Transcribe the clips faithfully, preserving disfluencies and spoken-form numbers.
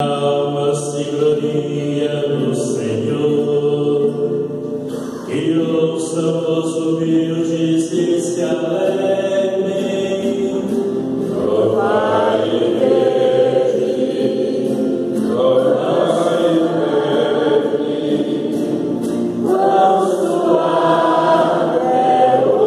alma se gloria no Senhor, que ouçam os humildes e se alegrem. Provai e vede, provai e vede, quão suave é o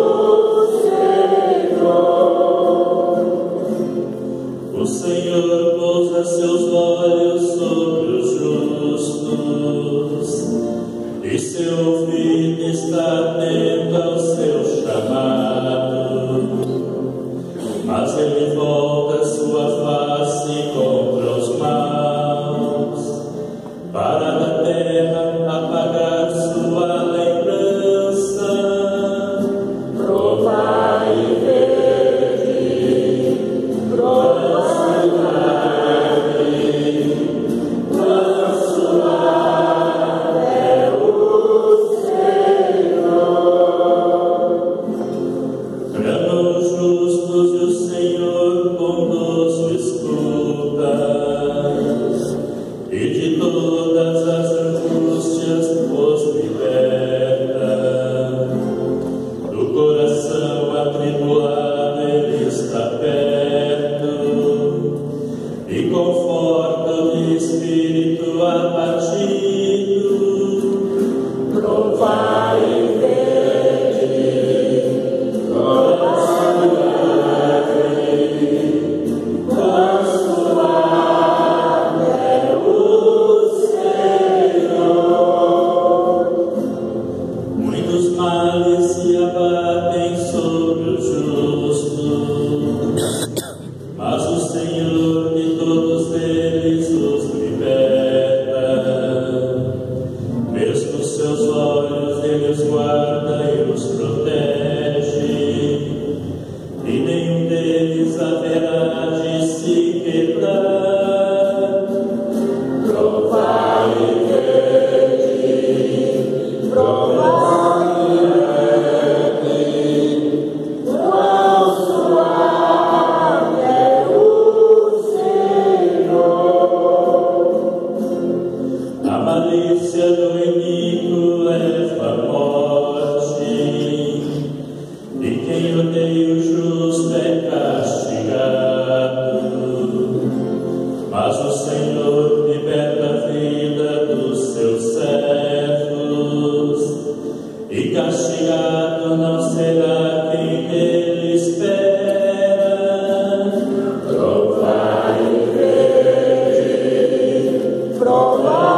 Senhor. O Senhor pousa seus olhos sobre os justos, e seu ouvido está atento ao seu chamado. Mas ele volta sua face contra os maus, para da terra apagar sua lembrança. Provai e vede, provai e vede, quão suave é o Senhor. Bramam os justos e o Senhor bondoso escuta, e de todas as angústias os liberta. Do coração atribulado ele está perto, e conforta o espírito abatido. Provai e vede, provai e vede, quão suave é o Senhor. Muitos males se abatem sobre os justos, mas o Senhor de todos eles os liberta. Mesmo seus olhos ele os guarda e os protege, e nenhum deles haverá de se quebrar. Provai e vede, provai e vede, quão suave é o Senhor. A malícia do inimigo leva à morte, e quem odeia o justo é castigado. Mas o Senhor liberta a vida dos seus servos, e castigado não será quem nele espera. Provai e vede, provai